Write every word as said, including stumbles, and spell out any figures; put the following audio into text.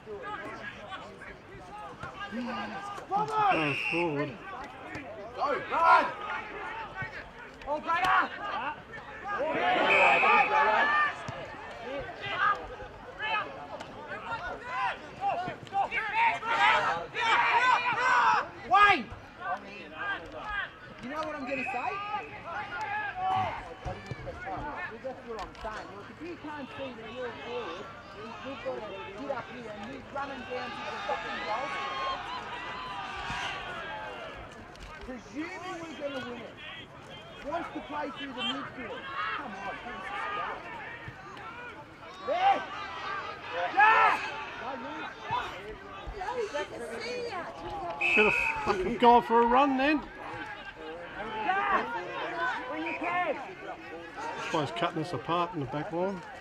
Go forward. Go, run! Oh, brother! Wayne! You know what I'm going to say? That's what I'm saying. Look, if you can't see that you're forward, we've got to get up here and he's running down to the fucking goal. Presuming we're going to win it. Wants to play through the midfield. Come on, give us a start. There! Yeah! Should have fucking gone for a run then. When you can! This guy's cutting us apart in the back line.